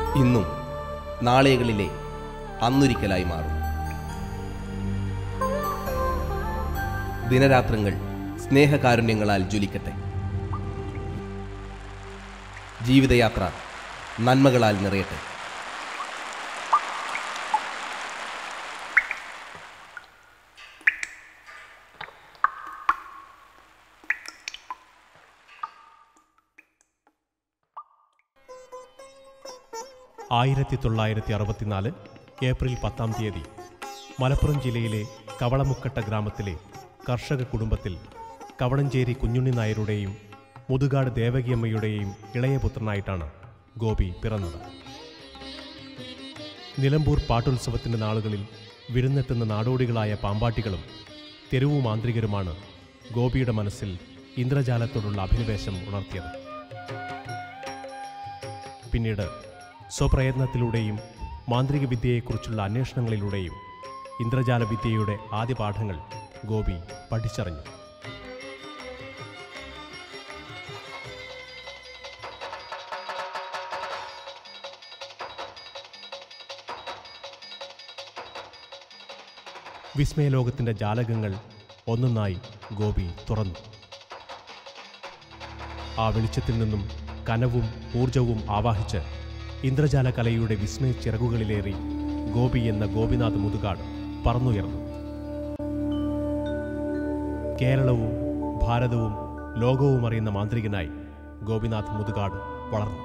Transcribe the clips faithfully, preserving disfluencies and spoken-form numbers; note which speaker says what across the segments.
Speaker 1: ഇന്നും നാളെകളിലെ അന്നൊരിക്കലായി മാറും. ദിനരാത്രങ്ങൾ സ്നേഹകാരുണ്യങ്ങളാൽ ജ്വലിക്കട്ടെ. ജീവിതയാത്ര നന്മകളാൽ നിറയട്ടെ.
Speaker 2: ആയിരത്തി തൊള്ളായിരത്തി അറുപത്തിനാല് ഏപ്രിൽ പത്താം തീയതി മലപ്പുറം ജില്ലയിലെ കവളമുക്കട്ട ഗ്രാമത്തിലെ കർഷക കുടുംബത്തിൽ കവടഞ്ചേരി കുഞ്ഞുണ്ണി നായരുടെയും മുതുകാട് ദേവകിയമ്മയുടെയും ഇളയ പുത്രനായിട്ടാണ് ഗോപി പിറന്നത്. നിലമ്പൂർ പാട്ടുത്സവത്തിൻ്റെ നാളുകളിൽ വിരുന്നെത്തുന്ന നാടോടികളായ പാമ്പാട്ടികളും തെരുവു മാന്ത്രികരുമാണ് ഗോപിയുടെ മനസ്സിൽ ഇന്ദ്രജാലത്തോടുള്ള അഭിനിവേശം ഉണർത്തിയത്. പിന്നീട് സ്വപ്രയത്നത്തിലൂടെയും മാന്ത്രിക വിദ്യയെക്കുറിച്ചുള്ള അന്വേഷണങ്ങളിലൂടെയും ഇന്ദ്രജാല വിദ്യയുടെ ആദ്യ പാഠങ്ങൾ ഗോപി പഠിച്ചറിഞ്ഞു. വിസ്മയലോകത്തിൻ്റെ ജാലകങ്ങൾ ഒന്നൊന്നായി ഗോപി തുറന്നു. ആ വെളിച്ചത്തിൽ നിന്നും കനവും ഊർജവും ആവാഹിച്ച് ഇന്ദ്രജാല കലയുടെ വിസ്മയ ചിറകുകളിലേറി ഗോപി എന്ന ഗോപിനാഥ് മുതുകാട് പറന്നുയർന്നു. കേരളവും ഭാരതവും ലോകവും അറിയുന്ന മാന്ത്രികനായി ഗോപിനാഥ് മുതുകാട് വളർന്നു.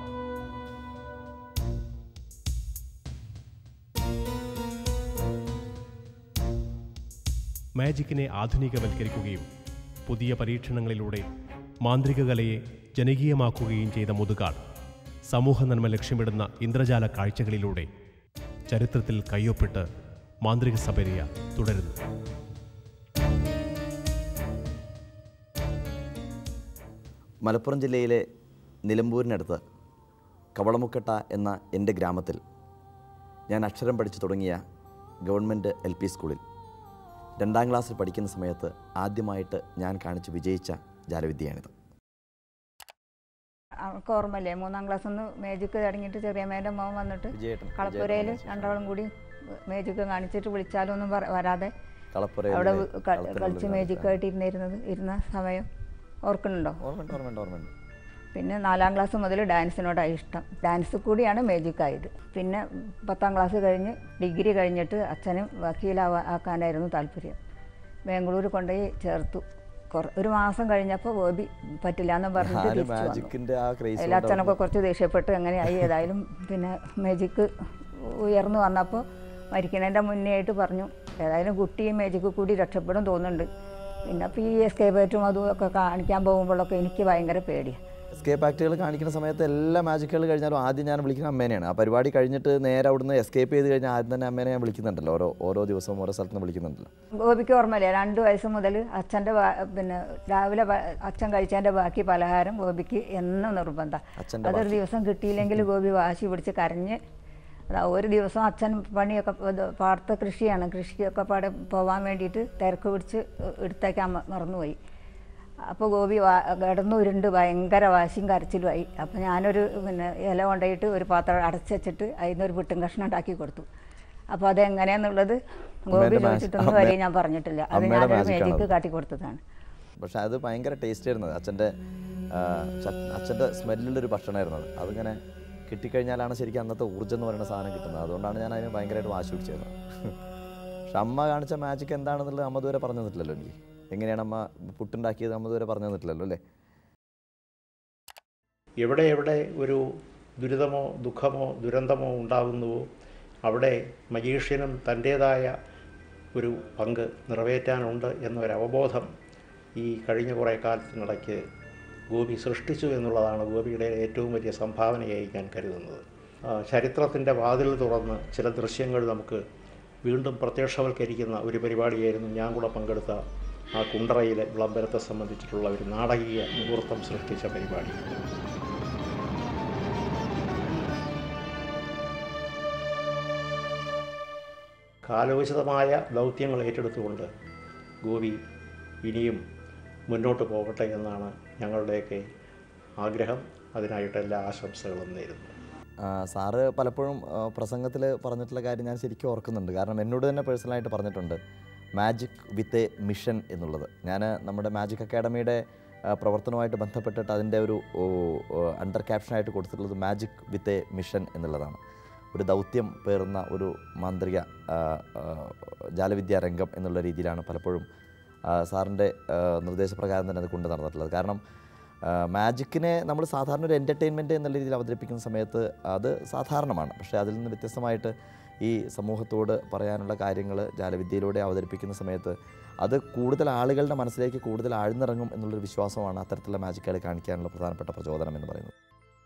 Speaker 2: മാജിക്കിനെ ആധുനികവൽക്കരിക്കുകയും പുതിയ പരീക്ഷണങ്ങളിലൂടെ മാന്ത്രിക കലയെ ജനകീയമാക്കുകയും ചെയ്ത മുതുകാട് സമൂഹ നന്മ ലക്ഷ്യമിടുന്ന ഇന്ദ്രജാല കാഴ്ചകളിലൂടെ ചരിത്രത്തിൽ കയ്യൊപ്പിട്ട് മാന്ത്രിക സബരിയ തുടരുന്നു.
Speaker 3: മലപ്പുറം ജില്ലയിലെ നിലമ്പൂരിനടുത്ത് കവളമുക്കട്ട എന്ന എൻ്റെ ഗ്രാമത്തിൽ ഞാൻ അക്ഷരം പഠിച്ചു തുടങ്ങിയ ഗവൺമെൻറ് എൽ പി സ്കൂളിൽ രണ്ടാം ക്ലാസ്സിൽ പഠിക്കുന്ന സമയത്ത് ആദ്യമായിട്ട് ഞാൻ കാണിച്ച് വിജയിച്ച ജാലവിദ്യയാണിത്.
Speaker 4: അവർക്ക് ഓർമ്മയില്ലേ, മൂന്നാം ക്ലാസ്സിൽ നിന്ന് മേജിക്ക് തുടങ്ങിയിട്ട് ചെറിയ മേൻ്റെ മോൻ വന്നിട്ട് കളപ്പുരയിൽ രണ്ടാളും കൂടി മേജിക്ക് കാണിച്ചിട്ട് വിളിച്ചാലൊന്നും വരാതെ അവിടെ കളിച്ച് മേജിക്കായിട്ട് ഇരുന്നിരുന്നത് ഇരുന്ന സമയം ഓർക്കുന്നുണ്ടോ? പിന്നെ നാലാം ക്ലാസ് മുതൽ ഡാൻസിനോടായി ഇഷ്ടം. ഡാൻസ് കൂടിയാണ് മേജിക്കായത്. പിന്നെ പത്താം ക്ലാസ് കഴിഞ്ഞ് ഡിഗ്രി കഴിഞ്ഞിട്ട് അച്ഛനും വക്കീലാക്കാനായിരുന്നു താല്പര്യം. ബാംഗ്ലൂർ കൊണ്ടുപോയി ചേർത്തു. ഒരു മാസം കഴിഞ്ഞപ്പോൾ ഗോപി പറ്റില്ല എന്ന് പറഞ്ഞിട്ട് അതിൽ അച്ഛനൊക്കെ കുറച്ച് ദേഷ്യപ്പെട്ട് എങ്ങനെയായി. ഏതായാലും പിന്നെ മേജിക്ക് ഉയർന്നു വന്നപ്പോൾ മരിക്കുന്നതിൻ്റെ മുന്നേ ആയിട്ട് പറഞ്ഞു, ഏതായാലും കുട്ടി മേജിക്ക് കൂടി രക്ഷപ്പെടും തോന്നുന്നുണ്ട്. പിന്നെ അപ്പോൾ ഈ എസ്കേപ്പേറ്റും അതും ഒക്കെ കാണിക്കാൻ പോകുമ്പോഴൊക്കെ എനിക്ക് ഭയങ്കര പേടിയാണ്.
Speaker 3: എസ്കേപ്പ് ആക്ടുകൾ കാണിക്കുന്ന സമയത്ത് എല്ലാ മാജിക്കുകൾ കഴിഞ്ഞാലും ആദ്യം ഞാൻ വിളിക്കുന്ന അമ്മേനെയാണ്. ആ പരിപാടി കഴിഞ്ഞിട്ട് നേരെ അവിടുന്ന് എസ്കേപ്പ് ചെയ്ത് കഴിഞ്ഞാൽ ആദ്യം തന്നെ അമ്മേനെ ഞാൻ വിളിക്കുന്നുണ്ടല്ലോ. ഓരോ ഓരോ ദിവസവും ഓരോ സ്ഥലത്ത് നിന്ന് വിളിക്കുന്നുണ്ടല്ലോ.
Speaker 4: ഗോപിക്ക് ഓർമ്മയില്ലേ, രണ്ട് വയസ്സ് മുതൽ അച്ഛൻ്റെ പിന്നെ രാവിലെ അച്ഛൻ കഴിച്ചതിൻ്റെ ബാക്കി പലഹാരം ഗോപിക്ക് എന്നും നിർബന്ധം. അതൊരു ദിവസം കിട്ടിയില്ലെങ്കിൽ ഗോപി വാശി പിടിച്ച് കരഞ്ഞ് ഒരു ദിവസം അച്ഛൻ പണിയൊക്കെ പാടത്തെ കൃഷിയാണ്, കൃഷിയൊക്കെ പാടെ പോകാൻ വേണ്ടിയിട്ട് തിരക്ക് പിടിച്ച് എടുത്തേക്കാൻ മറന്നുപോയി. അപ്പോൾ ഗോപി വാ കിടന്നു ഉരുണ്ട് ഭയങ്കര വാശിയും കരച്ചിലുമായി. അപ്പോൾ ഞാനൊരു പിന്നെ ഇല കൊണ്ടുപോയിട്ട് ഒരു പാത്രം അടച്ചു വെച്ചിട്ട് അതിൽ നിന്നൊരു പുട്ടും കഷ്ണം ഉണ്ടാക്കി കൊടുത്തു. അപ്പോൾ അതെങ്ങനെയാണെന്നുള്ളത് ഗോപി ചോദിച്ചിട്ടൊന്നും വരെ ഞാൻ പറഞ്ഞിട്ടില്ല. അത് ഞാനൊരു മേജിക്ക് കാട്ടി കൊടുത്തതാണ്.
Speaker 3: പക്ഷെ അത് ഭയങ്കര ടേസ്റ്റ് ആയിരുന്നത്. അച്ഛൻ്റെ അച്ഛൻ്റെ സ്മെല്ലുള്ളൊരു ഭക്ഷണമായിരുന്നു അത്. അതിങ്ങനെ കിട്ടിക്കഴിഞ്ഞാലാണ് ശരിക്കും അന്നത്തെ ഊർജ്ജം എന്ന് പറയുന്ന സാധനം കിട്ടുന്നത്. അതുകൊണ്ടാണ് ഞാൻ അതിന് ഭയങ്കരമായിട്ട് വാശി പിടിച്ചത്. പക്ഷെ അമ്മ കാണിച്ച മാജിക്ക് എന്താണെന്നുള്ളത് അമ്മ ഇതുവരെ പറഞ്ഞു തന്നിട്ടില്ലല്ലോ. എനിക്ക് എങ്ങനെയാണ് അമ്മ പുട്ടുണ്ടാക്കിയത് അമ്മ ഇതുവരെ പറഞ്ഞു തന്നിട്ടില്ലല്ലോ അല്ലേ.
Speaker 5: എവിടെ എവിടെ ഒരു ദുരിതമോ ദുഃഖമോ ദുരന്തമോ ഉണ്ടാകുന്നുവോ അവിടെ മജീഷ്യനും തൻ്റേതായ ഒരു പങ്ക് നിറവേറ്റാനുണ്ട് എന്നൊരവബോധം ഈ കഴിഞ്ഞ കുറേ കാലത്തിനിടയ്ക്ക് ഗോപി സൃഷ്ടിച്ചു എന്നുള്ളതാണ് ഗോപിയുടെ ഏറ്റവും വലിയ സംഭാവനയായി ഞാൻ കരുതുന്നത്. ചരിത്രത്തിൻ്റെ വാതിൽ തുറന്ന് ചില ദൃശ്യങ്ങൾ നമുക്ക് വീണ്ടും പ്രത്യക്ഷവൽക്കരിക്കുന്ന ഒരു പരിപാടിയായിരുന്നു ഞാൻ കൂടെ പങ്കെടുത്ത ആ കുണ്ടറയിലെ വിളംബരത്തെ സംബന്ധിച്ചിട്ടുള്ള ഒരു നാടകീയ മുഹൂർത്തം സൃഷ്ടിച്ച പരിപാടി. കാലോചിതമായ ദൗത്യങ്ങൾ ഏറ്റെടുത്തുകൊണ്ട് ഗോപി ഇനിയും മുന്നോട്ട് പോകട്ടെ എന്നാണ് ഞങ്ങളുടെയൊക്കെ ആഗ്രഹം. അതിനായിട്ട് എല്ലാ ആശംസകളും നേരുന്നു.
Speaker 3: സാറ് പലപ്പോഴും പ്രസംഗത്തിൽ പറഞ്ഞിട്ടുള്ള കാര്യം ഞാൻ ശരിക്കും ഓർക്കുന്നുണ്ട്. കാരണം എന്നോട് തന്നെ പേഴ്സണലായിട്ട് പറഞ്ഞിട്ടുണ്ട് മാജിക് വിത്ത് എ മിഷൻ എന്നുള്ളത്. ഞാൻ നമ്മുടെ മാജിക് അക്കാഡമിയുടെ പ്രവർത്തനവുമായിട്ട് ബന്ധപ്പെട്ടിട്ട് അതിൻ്റെ ഒരു അണ്ടർ ക്യാപ്ഷനായിട്ട് കൊടുത്തിട്ടുള്ളത് മാജിക് വിത്ത് എ മിഷൻ എന്നുള്ളതാണ്. ഒരു ദൗത്യം പേറുന്ന ഒരു മാന്ത്രിക ജാലവിദ്യാ രംഗം എന്നുള്ള രീതിയിലാണ് പലപ്പോഴും സാറിൻ്റെ നിർദ്ദേശപ്രകാരം തന്നെ അത് കൊണ്ടു നടന്നിട്ടുള്ളത്. കാരണം മാജിക്കിനെ നമ്മൾ സാധാരണ ഒരു എൻ്റർടൈൻമെൻറ്റ് എന്നുള്ള രീതിയിൽ അവതരിപ്പിക്കുന്ന സമയത്ത് അത് സാധാരണമാണ്. പക്ഷേ അതിൽ നിന്ന് വ്യത്യസ്തമായിട്ട് ഈ സമൂഹത്തോട് പറയാനുള്ള കാര്യങ്ങൾ ജാലവിദ്യയിലൂടെ അവതരിപ്പിക്കുന്ന സമയത്ത് അത് കൂടുതൽ ആളുകളുടെ മനസ്സിലേക്ക് കൂടുതൽ ആഴ്ന്നിറങ്ങും എന്നുള്ളൊരു വിശ്വാസമാണ് അത്തരത്തിലുള്ള മാജിക്കുകൾ കാണിക്കാനുള്ള പ്രധാനപ്പെട്ട പ്രചോദനം എന്ന് പറയുന്നത്.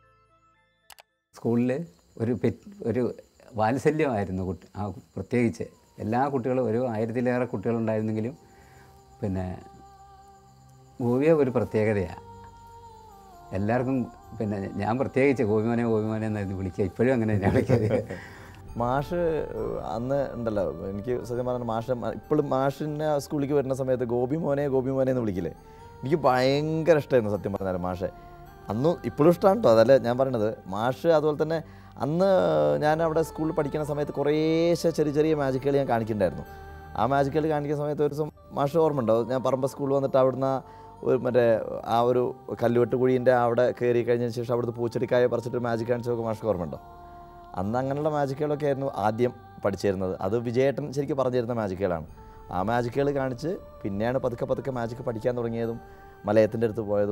Speaker 6: സ്കൂളിൽ ഒരു പെറ്റ് ഒരു വാത്സല്യമായിരുന്നു കുട്ടി, ആ പ്രത്യേകിച്ച് എല്ലാ കുട്ടികളും ഒരു ആയിരത്തിലേറെ കുട്ടികളുണ്ടായിരുന്നെങ്കിലും പിന്നെ ഗോപിയെ ഒരു പ്രത്യേകതയാണ്. എല്ലാവർക്കും പിന്നെ ഞാൻ പ്രത്യേകിച്ച് ഗോപിമോനെ ഗോപിമോനെ എന്നായിരുന്നു വിളിക്കുക. ഇപ്പോഴും അങ്ങനെ തന്നെ വിളിക്കുന്നത്.
Speaker 3: മാഷ് അന്ന് ഉണ്ടല്ലോ, എനിക്ക് സത്യം പറഞ്ഞാൽ മാഷ് ഇപ്പോഴും മാഷിനെ സ്കൂളിലേക്ക് വരുന്ന സമയത്ത് ഗോപി മോനെ ഗോപി മോനെ എന്ന് വിളിക്കില്ലേ, എനിക്ക് ഭയങ്കര ഇഷ്ടമായിരുന്നു സത്യം പറഞ്ഞാൽ മാഷെ. അന്നും ഇപ്പോഴും ഇഷ്ടമാണ് കേട്ടോ, അതല്ല ഞാൻ പറയണത്. മാഷ് അതുപോലെ തന്നെ അന്ന് ഞാൻ അവിടെ സ്കൂളിൽ പഠിക്കുന്ന സമയത്ത് കുറേശ്ശെ ചെറിയ ചെറിയ മാജിക്കുകൾ ഞാൻ കാണിക്കുന്നുണ്ടായിരുന്നു. ആ മാജിക്കുകൾ കാണിക്കുന്ന സമയത്ത് ഒരു ദിവസം മാഷ് ഓർമ്മ ഉണ്ടോ, ഞാൻ പറമ്പ സ്കൂളിൽ വന്നിട്ട് അവിടുന്ന് ഒരു മറ്റേ ആ ഒരു കല്ലുവെട്ട് കുഴീൻ്റെ അവിടെ കയറി കഴിഞ്ഞതിന് ശേഷം അവിടുത്തെ പൂച്ചെടിക്കായ പറിച്ചിട്ട് മാജിക് കാണിച്ച് നോക്കുക മാഷ്ക്ക് ഓർമ്മ ഉണ്ടോ? അന്ന് അങ്ങനെയുള്ള മാജിക്കുകളൊക്കെ ആയിരുന്നു ആദ്യം പഠിച്ചിരുന്നത്. അത് വിജയേട്ടൻ ശരിക്കും പറഞ്ഞിരുന്ന മാജിക്കുകളാണ്. ആ മാജിക്കുകൾ കാണിച്ച് പിന്നെയാണ് പതുക്കെ പതുക്കെ മാജിക്ക് പഠിക്കാൻ തുടങ്ങിയതും മലയത്തിൻ്റെ അടുത്ത് പോയതും.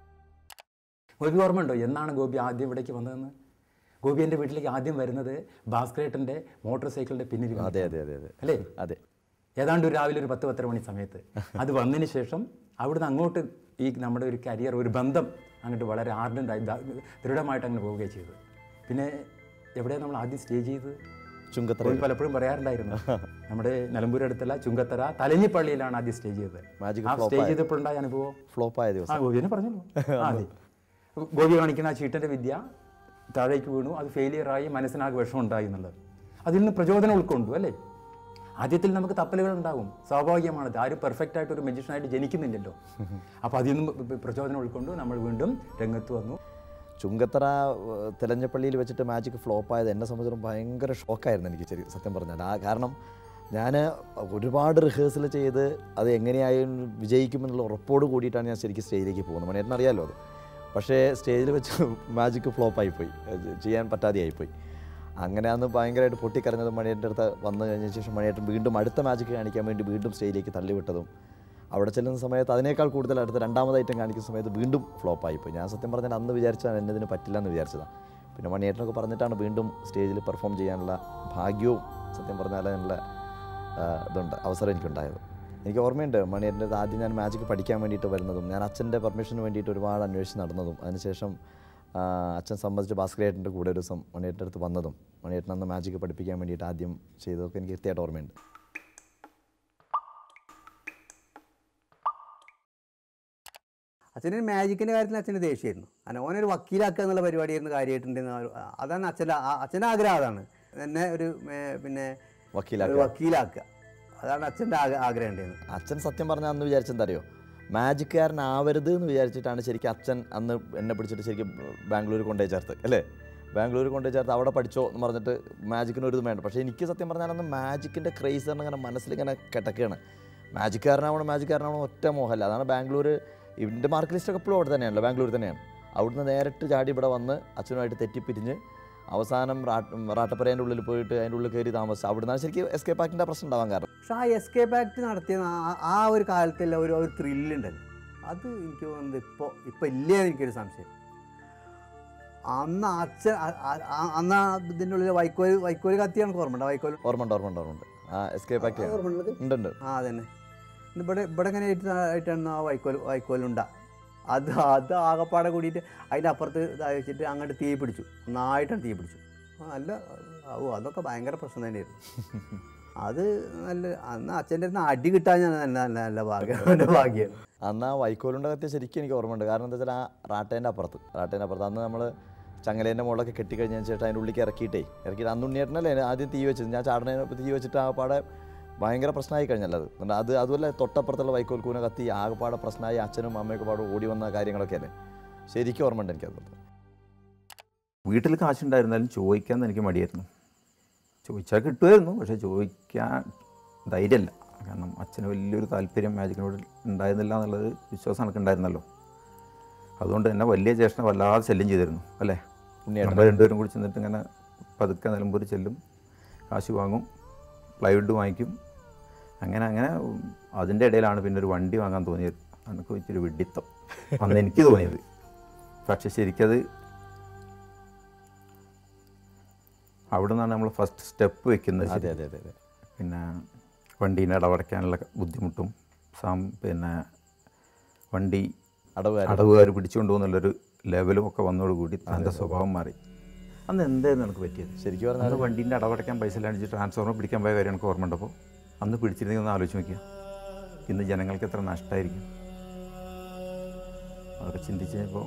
Speaker 6: ഗോപി ഓർമ്മ ഉണ്ടോ എന്നാണ് ഗോപി ആദ്യം ഇവിടേക്ക് വന്നതെന്ന്? ഗോപി എൻ്റെ വീട്ടിലേക്ക് ആദ്യം വരുന്നത് ഭാസ്കരേട്ടൻ്റെ മോട്ടോർ സൈക്കിളിൻ്റെ പിന്നിൽ.
Speaker 3: അതെ അതെ അതെ അതെ
Speaker 6: അല്ലേ?
Speaker 3: അതെ.
Speaker 6: ഏതാണ്ട് രാവിലെ ഒരു പത്ത് പത്തര മണി സമയത്ത് അത് വന്നതിന് ശേഷം അവിടുന്ന് അങ്ങോട്ട് ഈ നമ്മുടെ ഒരു കരിയർ, ഒരു ബന്ധം അങ്ങോട്ട് വളരെ ആർഡൻ്റായി ദൃഢമായിട്ട് അങ്ങനെ പോവുകയും ചെയ്തു. പിന്നെ എവിടെയാണ് നമ്മൾ ആദ്യം സ്റ്റേ ചെയ്തത്?
Speaker 3: ചുങ്കത്തറ.
Speaker 6: പലപ്പോഴും പറയാറുണ്ടായിരുന്നു നമ്മുടെ നിലമ്പൂർ അടുത്തുള്ള ചുങ്കത്തറ തലഞ്ഞിപ്പള്ളിയിലാണ് ആദ്യം സ്റ്റേ ചെയ്തത്. ആ സ്റ്റേ ചെയ്തപ്പോഴുണ്ടായ അനുഭവം
Speaker 3: ഫ്ലോപ്പായ ദിവസം.
Speaker 6: ആ ഗോപിനെ പറഞ്ഞല്ലോ. അതെ, ഗോപി കാണിക്കുന്ന ആ ചീട്ടൻ്റെ വിദ്യ താഴേക്ക് വീണു, അത് ഫെയിലിയറായി, മനസ്സിനാകെ വിഷമം ഉണ്ടായി എന്നുള്ളത്. അതിൽ നിന്ന് പ്രചോദനം ഉൾക്കൊണ്ടു അല്ലേ? ആദ്യത്തിൽ നമുക്ക് തപ്പലുകൾ ഉണ്ടാകും, സ്വാഭാവികമാണത്. ആരും പെർഫെക്റ്റ് ആയിട്ട് ഒരു മജീഷ്യനായിട്ട് ജനിക്കുന്നില്ലല്ലോ. അപ്പോൾ അതിൽ നിന്ന് പ്രചോദനം ഉൾക്കൊണ്ട് നമ്മൾ വീണ്ടും രംഗത്ത് വന്നു.
Speaker 3: ചുങ്കത്തറ തെലഞ്ഞപ്പള്ളിയിൽ വെച്ചിട്ട് മാജിക് ഫ്ലോപ്പായത് എന്നെ സംബന്ധിച്ചിടത്തോളം ഭയങ്കര ഷോക്കായിരുന്നു എനിക്ക് ശരി സത്യം പറഞ്ഞാൽ. ആ കാരണം ഞാൻ ഒരുപാട് റിഹേഴ്സൽ ചെയ്ത് അത് എങ്ങനെയായും വിജയിക്കുമെന്നുള്ള ഉറപ്പോട് കൂടിയിട്ടാണ് ഞാൻ ശരിക്കും സ്റ്റേജിലേക്ക് പോകുന്നത്. മണിയേട്ടൻ അറിയാമല്ലോ അത്. പക്ഷേ സ്റ്റേജിൽ വെച്ച് മാജിക് ഫ്ലോപ്പായിപ്പോയി, ചെയ്യാൻ പറ്റാതെയായിപ്പോയി. അങ്ങനെ അന്ന് ഭയങ്കരമായിട്ട് പൊട്ടിക്കരഞ്ഞതും മണിയേട്ടൻ്റെ അടുത്ത് വന്നു കഴിഞ്ഞ ശേഷം മണിയേട്ടൻ വീണ്ടും അടുത്ത മാജിക്ക് കാണിക്കാൻ വേണ്ടി വീണ്ടും സ്റ്റേജിലേക്ക് തള്ളിവിട്ടതും അവിടെ ചെല്ലുന്ന സമയത്ത് അതിനേക്കാൾ കൂടുതൽ അടുത്ത് രണ്ടാമത് ഐറ്റം കാണിക്കുന്ന സമയത്ത് വീണ്ടും ഫ്ലോപ്പായിപ്പോയി. ഞാൻ സത്യം പറഞ്ഞാൽ അന്ന് വിചാരിച്ചാൽ എന്നതിന് പറ്റില്ല എന്ന് വിചാരിച്ചതാണ്. പിന്നെ മണിയേട്ടനൊക്കെ പറഞ്ഞിട്ടാണ് വീണ്ടും സ്റ്റേജിൽ പെർഫോം ചെയ്യാനുള്ള ഭാഗ്യവും സത്യം പറഞ്ഞാൽ അതിനുള്ള ഇതുണ്ട് അവസരം എനിക്കുണ്ടായത്. എനിക്ക് ഓർമ്മയുണ്ട് മണിയേട്ടൻ്റെ അടുത്ത് ആദ്യം ഞാൻ മാജിക്ക് പഠിക്കാൻ വേണ്ടിയിട്ട് വരുന്നതും ഞാൻ അച്ഛൻ്റെ പെർമിഷന് വേണ്ടിയിട്ട് ഒരുപാട് അന്വേഷിച്ച് നടന്നതും അതിനുശേഷം അച്ഛൻ സംബന്ധിച്ച് ഭാസ്കരേട്ടൻ്റെ കൂടെ ഒരു ദിവസം മണിയേട്ടൻ്റെ അടുത്ത് വന്നതും മണിയേട്ടൻ അന്ന് മാജിക്ക് പഠിപ്പിക്കാൻ വേണ്ടിയിട്ട് ആദ്യം ചെയ്തതൊക്കെ എനിക്ക് കൃത്യമായിട്ട് ഓർമ്മയുണ്ട്.
Speaker 7: അച്ഛന് മാജിക്കിൻ്റെ കാര്യത്തിൽ അച്ഛന് ദേഷ്യമായിരുന്നു. അങ്ങനെ ഓനൊരു വക്കീലാക്കുക എന്നുള്ള പരിപാടിയായിരുന്നു കാര്യമായിട്ടുണ്ടെന്ന്. അതാണ് അച്ഛൻ്റെ അച്ഛൻ്റെ ആഗ്രഹം. അതാണ് എന്നെ ഒരു പിന്നെ വക്കീലാക്കുക വക്കീലാക്കുക അതാണ് അച്ഛൻ്റെ ആഗ്രഹം ഉണ്ടായിരുന്നത്.
Speaker 3: അച്ഛൻ സത്യം പറഞ്ഞാൽ അന്ന് വിചാരിച്ചെന്താ അറിയോ, മാജിക്കാരനാവരുത് എന്ന് വിചാരിച്ചിട്ടാണ് ശരിക്കും അച്ഛൻ അന്ന് എന്നെ പിടിച്ചിട്ട് ശരിക്കും ബാംഗ്ലൂർ കൊണ്ടുപോയി ചേർത്ത് അല്ലേ. ബാംഗ്ലൂർ കൊണ്ടുപോയി ചേർത്ത് അവിടെ പഠിച്ചോ എന്ന് പറഞ്ഞിട്ട് മാജിക്കിന് ഒരു ഇതും വേണ്ട. പക്ഷേ എനിക്ക് സത്യം പറഞ്ഞാൽ അന്ന് മാജിക്കിൻ്റെ ക്രേസ് പറഞ്ഞാൽ ഇങ്ങനെ മനസ്സിലിങ്ങനെ കിടക്കുകയാണ്. മാജിക്കാരനാവണം മാജിക്കാരനാവണം ഒറ്റ മോഹമല്ല. അതാണ് ബാംഗ്ലൂർ ഇതിൻ്റെ മാർക്ക് ലിസ്റ്റൊക്കെ എപ്പോഴും അവിടെ തന്നെയാണല്ലോ, ബാംഗ്ലൂർ തന്നെയാണ്. അവിടുന്ന് നേരിട്ട് ചാടി ഇവിടെ വന്ന് അച്ഛനുമായിട്ട് തെറ്റിപ്പിരിഞ്ഞ് അവസാനം റാട്ടപ്പരേൻ്റെ ഉള്ളിൽ പോയിട്ട് അതിൻ്റെ ഉള്ളിൽ കയറി താമസിച്ചു. അവിടുന്ന് ശരിക്കും എസ്കേപ്പ് ആക്ടിൻ്റെ പ്രശ്നം ഉണ്ടാവാൻ കാരണം.
Speaker 7: പക്ഷെ ആ എസ്കേപ്പ് ആക്ട് നടത്തിയ ആ ഒരു കാലത്തുള്ള ഒരു ഒരു ത്രില്ലുണ്ടല്ലോ, അത് എനിക്ക് തോന്നുന്നത് ഇപ്പോൾ ഇപ്പോൾ ഇല്ലേ എനിക്കൊരു സംശയം. അന്ന് അച്ഛൻ അന്ന് ഇതിൻ്റെ ഉള്ളിൽ വൈക്കോല് വൈക്കോല് കത്തിയാണ് ഓർമ്മ ഉണ്ടോ? വൈക്കോൽ
Speaker 3: ഓർമ്മ ഉണ്ട് ഓർമ്മ ഉണ്ട് ഓർമ്മ ഉണ്ട് ആ എസ്കേപ്പ് ആക്ട് ഉണ്ട് ഉണ്ട്.
Speaker 7: ആ അതന്നെ ഇവിടെ ഇവിടെ ഇങ്ങനെ ആയിട്ടാണ് ആ വൈക്കോൽ വൈക്കോലുണ്ട. അത് അത് ആകപ്പാടെ കൂടിയിട്ട് അതിൻ്റെ അപ്പുറത്ത് ഇതായി വെച്ചിട്ട് അങ്ങോട്ട് തീ പിടിച്ചു, നന്നായിട്ടാണ് തീ പിടിച്ചു. നല്ല ഓ അതൊക്കെ ഭയങ്കര പ്രശ്നം തന്നെയായിരുന്നു. അത് നല്ല അന്ന് അച്ഛൻ്റെ അടുത്ത് അടി കിട്ടാൻ ഞാൻ നല്ല നല്ല നല്ല ഭാഗ്യം എൻ്റെ ഭാഗ്യം.
Speaker 3: അന്ന് ആ വൈക്കോലുണ്ട കത്തിയ ശരിക്കും എനിക്ക് ഓർമ്മയുണ്ട്. കാരണം എന്താ വെച്ചാൽ ആ റാട്ടേൻ്റെ അപ്പുറത്ത് റാട്ടേൻ്റെ അപ്പുറത്ത് അന്ന് നമ്മൾ ചങ്ങലേൻ്റെ മുകളിലൊക്കെ കെട്ടിക്കഴിഞ്ഞതിന് ശേഷം അതിൻ്റെ ഉള്ളിലേക്ക് ഇറക്കിയിട്ടേ ഇറക്കിയിട്ട് അന്ന് ഉണ്ണിയേട്ടനല്ലേ ആദ്യം തീ വെച്ചത്. ഞാൻ ചാടനേനൊപ്പം തീ വെച്ചിട്ട് ആ പാടെ ഭയങ്കര പ്രശ്നമായി കഴിഞ്ഞല്ലോ അത്. അത് അതുപോലെ തൊട്ടപ്പുറത്തുള്ള വൈക്കോൽ കൂന കത്തി ആകെപ്പാടെ പ്രശ്നമായി അച്ഛനും അമ്മയൊക്കെ പാടെ ഓടി വന്ന കാര്യങ്ങളൊക്കെ അല്ലേ ശരിക്കും ഓർമ്മയുണ്ട് എനിക്കത്.
Speaker 6: വീട്ടിൽ കാശുണ്ടായിരുന്നാലും ചോദിക്കാൻ എനിക്ക് മടിയായിരുന്നു. ചോദിച്ചാൽ കിട്ടുമായിരുന്നു, പക്ഷേ ചോദിക്കാൻ ധൈര്യമല്ല. കാരണം അച്ഛന് വലിയൊരു താല്പര്യം മാജിക്കിനോട് ഉണ്ടായിരുന്നില്ല എന്നുള്ളത് വിശ്വാസം എനിക്ക് ഉണ്ടായിരുന്നല്ലോ. അതുകൊണ്ട് തന്നെ വലിയ ജ്യേഷ്ഠനെ വല്ലാതെ ശല്യം ചെയ്തിരുന്നു അല്ലേ. നമ്മൾ രണ്ടുപേരും കൂടി ചെന്നിട്ട് ഇങ്ങനെ പതുക്കെ നിലമ്പൂർ ചെല്ലും, കാശ് വാങ്ങും, പ്ലൈവുഡ് വാങ്ങിക്കും. അങ്ങനെ അങ്ങനെ അതിൻ്റെ ഇടയിലാണ് പിന്നെ ഒരു വണ്ടി വാങ്ങാൻ തോന്നിയത്. എനിക്ക് ഇച്ചിരി വിഡിത്തം അന്ന് എനിക്ക് തോന്നിയത്. പക്ഷെ ശരിക്കത് അവിടെ നിന്നാണ് നമ്മൾ ഫസ്റ്റ് സ്റ്റെപ്പ് വെക്കുന്നത്.
Speaker 3: അതെ അതെ അതെ.
Speaker 6: പിന്നെ വണ്ടീനെ അടവടയ്ക്കാനുള്ള ബുദ്ധിമുട്ടും സാം പിന്നെ വണ്ടി അടവുകാർ പിടിച്ചുകൊണ്ട് പോകുന്നുള്ളൊരു ലെവലും ഒക്കെ വന്നതോടുകൂടി തൻ്റെ സ്വഭാവം മാറി. അന്ന് എന്തായിരുന്നു എനിക്ക് പറ്റിയത്?
Speaker 3: ശരിക്കും പറഞ്ഞാൽ
Speaker 6: അന്ന് വണ്ടീൻ്റെ അടവടയ്ക്കാൻ പൈസ ഇല്ലാണ്ട് ട്രാൻസ്ഫോർമർ പിടിക്കാൻ പോയ കാര്യം എനിക്ക് ഓർമ്മ ഉണ്ടപ്പോൾ അന്ന് പിടിച്ചിരുന്നെങ്കിൽ ഒന്ന് ആലോചിച്ച് നോക്കിയാൽ ഇന്ന് ജനങ്ങൾക്ക് എത്ര നഷ്ടമായിരിക്കും. അതൊക്കെ ചിന്തിച്ച് കഴിഞ്ഞപ്പോൾ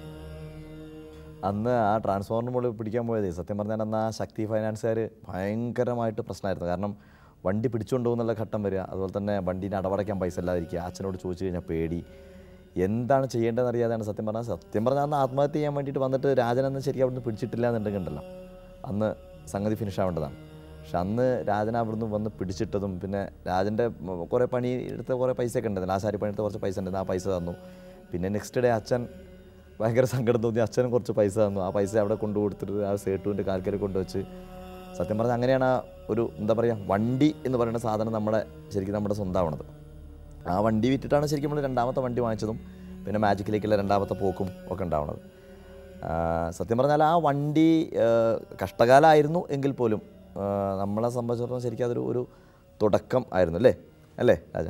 Speaker 3: അന്ന് ആ ട്രാൻസ്ഫോർമർ മുകളിൽ പിടിക്കാൻ പോയത് സത്യം പറഞ്ഞാൽ അന്ന് ആ ശക്തി ഫൈനാൻസുകാർ ഭയങ്കരമായിട്ട് പ്രശ്നമായിരുന്നു. കാരണം വണ്ടി പിടിച്ചുകൊണ്ട് പോകുന്നുള്ള ഘട്ടം വരിക, അതുപോലെ തന്നെ വണ്ടീനെ അടവടയ്ക്കാൻ പൈസ ഇല്ലാതിരിക്കുക, അച്ഛനോട് ചോദിച്ചു കഴിഞ്ഞാൽ പേടി, എന്താണ് ചെയ്യേണ്ടതെന്ന് അറിയാതെയാണ് സത്യം പറഞ്ഞാൽ സത്യം പറഞ്ഞാൽ അന്ന് ആത്മഹത്യ ചെയ്യാൻ വേണ്ടിയിട്ട് വന്നിട്ട് രാജനന്ന് ശരിക്കും അവിടുന്ന് പിടിച്ചിട്ടില്ല എന്നുണ്ടെങ്കിൽ ഉണ്ടല്ലോ അന്ന് സംഗതി ഫിനിഷ് ആവേണ്ടതാണ്. പക്ഷെ അന്ന് രാജൻ അവിടുന്ന് വന്ന് പിടിച്ചിട്ടതും പിന്നെ രാജൻ്റെ കുറേ പണി എടുത്ത കുറേ പൈസയൊക്കെ ഉണ്ടായിരുന്നു, ആശാരി പണിയെടുത്ത കുറച്ച് പൈസ ഉണ്ടായിരുന്നു, ആ പൈസ തന്നു. പിന്നെ നെക്സ്റ്റ് ഡേ അച്ഛൻ ഭയങ്കര സങ്കടം തോന്നി, അച്ഛനും കുറച്ച് പൈസ തന്നു. ആ പൈസ അവിടെ കൊണ്ടു കൊടുത്തിട്ട് ആ സേട്ടുവിൻ്റെ കാൽക്കരി കൊണ്ടുവച്ച് സത്യം പറഞ്ഞാൽ അങ്ങനെയാണ് ആ ഒരു എന്താ പറയുക വണ്ടി എന്ന് പറയുന്ന സാധനം നമ്മുടെ ശരിക്കും നമ്മുടെ സ്വന്തമാവണത്. ആ വണ്ടി വിറ്റിട്ടാണ് ശരിക്കും നമ്മൾ രണ്ടാമത്തെ വണ്ടി വാങ്ങിച്ചതും പിന്നെ മാജിക്കിലേക്കുള്ള രണ്ടാമത്തെ പോക്കും ഒക്കെ ഉണ്ടാവുന്നത്. സത്യം പറഞ്ഞാൽ ആ വണ്ടി കഷ്ടകാലമായിരുന്നു എങ്കിൽ പോലും നമ്മളെ സംബന്ധിച്ചിടത്തോളം ശരിക്കും അതൊരു ഒരു തുടക്കം ആയിരുന്നു അല്ലേ അല്ലേ രാജ?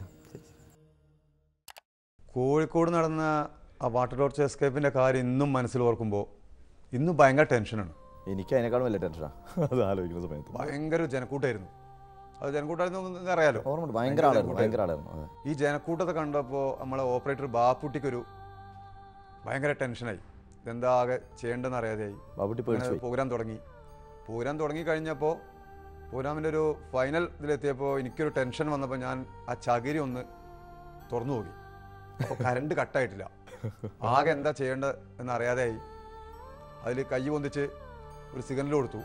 Speaker 8: കോഴിക്കോട് നടന്ന ആ വാട്ടർ ടോർച്ച് എസ്കേപ്പിൻ്റെ കാര്യം ഇന്നും മനസ്സിൽ ഓർക്കുമ്പോൾ ഇന്നും ഭയങ്കര ടെൻഷനാണ്.
Speaker 3: എനിക്ക് അതിനേക്കാളും വലിയ ടെൻഷനാണ് അത് ആലോചിക്കുന്ന സമയത്ത്.
Speaker 8: ഭയങ്കര ജനക്കൂട്ടായിരുന്നു. അത് ജനക്കൂട്ടായിരുന്നു അറിയാലോ,
Speaker 3: ഓർമ്മ ഭയങ്കര ആളായിരുന്നു ഭയങ്കര ആളായിരുന്നു.
Speaker 8: ഈ ജനക്കൂട്ടത്തെ കണ്ടപ്പോൾ നമ്മളെ ഓപ്പറേറ്റർ ബാപ്പുട്ടിക്കൊരു ഭയങ്കര ടെൻഷനായി. ഇതെന്താ ആകെ ചെയ്യേണ്ടതെന്ന് അറിയാതെയായി.
Speaker 3: ബാപ്പുട്ടി
Speaker 8: പ്രോഗ്രാം തുടങ്ങി പ്രോഗ്രാം തുടങ്ങി കഴിഞ്ഞപ്പോൾ പ്രോഗ്രാമിൻ്റെ ഒരു ഫൈനൽ ഇതിലെത്തിയപ്പോൾ എനിക്കൊരു ടെൻഷൻ വന്നപ്പോൾ ഞാൻ ആ ചകിരി ഒന്ന് തുറന്നു നോക്കി. അപ്പോൾ കറണ്ട് കട്ടായിട്ടില്ല. ആകെ എന്താ ചെയ്യേണ്ടത് എന്ന് അറിയാതെയായി. അതിൽ കൈ പൊന്തിച്ച് ഒരു സിഗ്നൽ കൊടുത്തു.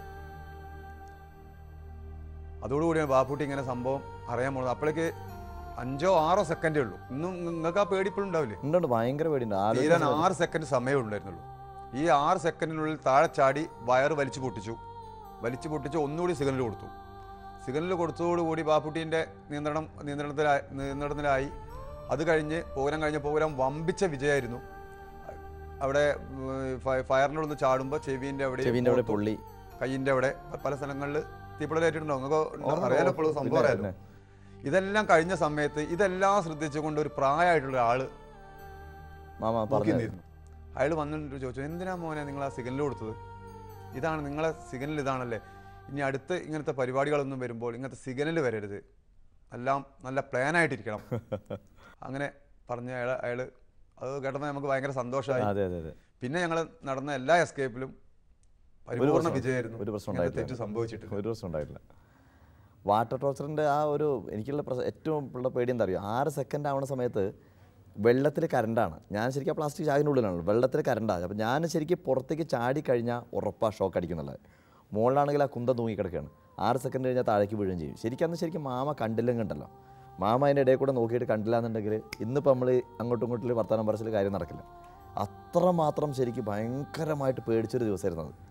Speaker 8: അതോടുകൂടിയാണ് ബാപ്പുട്ടി ഇങ്ങനെ സംഭവം അറിയാൻ പോകുന്നത്. അപ്പോഴേക്ക് അഞ്ചോ ആറോ സെക്കൻഡേ ഉള്ളൂ. ഇന്നും നിങ്ങൾക്ക് ആ പേടി ഇപ്പോഴും ഉണ്ടാവില്ലേ?
Speaker 3: ഉണ്ട്, ഭയങ്കര പേടിയുണ്ട്.
Speaker 8: തീരാൻ ആറ് സെക്കൻഡ് സമയമേ ഉണ്ടായിരുന്നുള്ളൂ. ഈ ആറ് സെക്കൻഡിനുള്ളിൽ താഴെ ചാടി വയറ് വലിച്ചു പൊട്ടിച്ചു. വലിച്ചു പൊട്ടിച്ച് ഒന്നുകൂടി സിഗ്നൽ കൊടുത്തു. സിഗ്നൽ കൊടുത്തതോടുകൂടി ബാപ്പുട്ടീൻ്റെ നിയന്ത്രണം നിയന്ത്രണത്തിലായി നിയന്ത്രണത്തിലായി അത് കഴിഞ്ഞ് പ്രോഗ്രാം കഴിഞ്ഞ പ്രോഗ്രാം വമ്പിച്ച വിജയമായിരുന്നു. അവിടെ ഫയറിൻ്റെ ഒന്ന് ചാടുമ്പോൾ ചെവിൻ്റെ അവിടെ
Speaker 3: ചെവിൻ്റെ അവിടെ പൊള്ളി,
Speaker 8: കയ്യിൻ്റെ അവിടെ പല സ്ഥലങ്ങളിൽ തീപ്പിടലായിട്ടുണ്ടാവും. നിങ്ങൾക്ക് അറിയാലോ, ഇപ്പോൾ സംഭവം അറിയാലോ. ഇതെല്ലാം കഴിഞ്ഞ സമയത്ത് ഇതെല്ലാം ശ്രദ്ധിച്ചുകൊണ്ട് ഒരു പ്രായമായിട്ടുള്ള ആള് നോക്കിയിരുന്നു. അയാൾ വന്നിട്ട് ചോദിച്ചു, എന്തിനാ മോനെ നിങ്ങൾ ആ സിഗ്നൽ കൊടുത്തത്? ഇതാണ് നിങ്ങളെ സിഗ്നൽ, ഇതാണല്ലേ. ഇനി അടുത്ത് ഇങ്ങനത്തെ പരിപാടികളൊന്നും വരുമ്പോൾ ഇങ്ങനത്തെ സിഗ്നൽ വരരുത്, എല്ലാം നല്ല പ്ലാനായിട്ടിരിക്കണം. അങ്ങനെ പറഞ്ഞ അയാൾ അയാൾ അത് കേട്ടപ്പോൾ നമുക്ക് ഭയങ്കര സന്തോഷമായി. പിന്നെ ഞങ്ങൾ നടന്ന എല്ലാ എസ്കേപ്പിലും പരിപൂർണ്ണ വിജയമായിരുന്നു.
Speaker 3: ഒരു പ്രശ്നം
Speaker 8: തെറ്റ് സംഭവിച്ചിട്ടില്ല,
Speaker 3: ഒരു പ്രശ്നം ഉണ്ടായിട്ടില്ല. വാട്ടർ ടോർച്ചറിൻ്റെ ആ ഒരു എനിക്കുള്ള ഏറ്റവും ഉള്ള പേടി എന്താ അറിയുക, ആറ് സെക്കൻഡ് ആവുന്ന സമയത്ത് വെള്ളത്തിൽ കറണ്ടാണ്. ഞാൻ ശരിക്കും ആ പ്ലാസ്റ്റിക് ചാകിനുള്ളിലാണ്, വെള്ളത്തിൽ കറണ്ടാണ്. അപ്പോൾ ഞാൻ ശരിക്കും പുറത്തേക്ക് ചാടിക്കഴിഞ്ഞാൽ ഉറപ്പാണ് ഷോക്ക് അടിക്കുന്നുള്ളത്. മുകളിലാണെങ്കിൽ ആ കുന്തം തൂങ്ങിക്കിടക്കുകയാണ്. ആറ് സെക്കൻഡ് കഴിഞ്ഞാൽ താഴേക്ക് വീഴുകയും ചെയ്യും. ശരിക്കും അന്ന് ശരിക്കും മാമ കണ്ടില്ലെങ്കിൽ കണ്ടല്ലോ, മാമ അതിൻ്റെ ഇടയിൽ കൂടെ നോക്കിയിട്ട് കണ്ടില്ല എന്നുണ്ടെങ്കിൽ ഇന്നിപ്പോൾ നമ്മൾ അങ്ങോട്ടും ഇങ്ങോട്ടും വർത്തമാനം പറച്ചിൽ കാര്യം നടക്കില്ല. അത്രമാത്രം ശരിക്കും ഭയങ്കരമായിട്ട് പേടിച്ചൊരു ദിവസമായിരുന്നു അത്.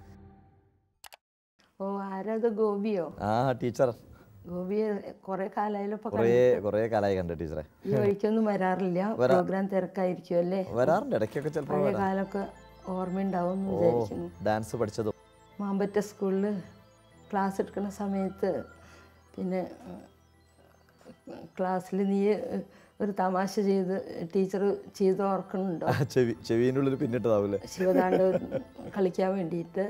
Speaker 9: ഓ ആരത് ഗോപിയോ?
Speaker 3: ആ ടീച്ചർ
Speaker 9: ഗോപിയെ കുറെ കാലമായാലും
Speaker 3: കുറേ കുറേ കാലമായി കണ്ടു ടീച്ചറെ.
Speaker 9: ഈ വഴിക്കൊന്നും വരാറില്ല, പ്രോഗ്രാം തിരക്കായിരിക്കും അല്ലേ?
Speaker 3: വരാറുണ്ട് ഇടയ്ക്കൊക്കെ, ചിലപ്പോൾ
Speaker 9: പഴയ കാലമൊക്കെ ഓർമ്മയുണ്ടാവും എന്ന് വിചാരിക്കുന്നു.
Speaker 3: ഡാൻസ് പഠിച്ചതും
Speaker 9: മാമ്പറ്റ സ്കൂളിൽ ക്ലാസ് എടുക്കുന്ന സമയത്ത് പിന്നെ ക്ലാസ്സിൽ നീ ഒരു തമാശ ചെയ്ത് ടീച്ചർ ചെയ്ത് ഓർക്കണുണ്ടോ?
Speaker 3: ചെവി ചെവിൻ്റെ ഉള്ളിൽ പിന്നിട്ടതാവൂലേ?
Speaker 9: ശിവതാണ്ഡവം കളിക്കാൻ വേണ്ടിയിട്ട്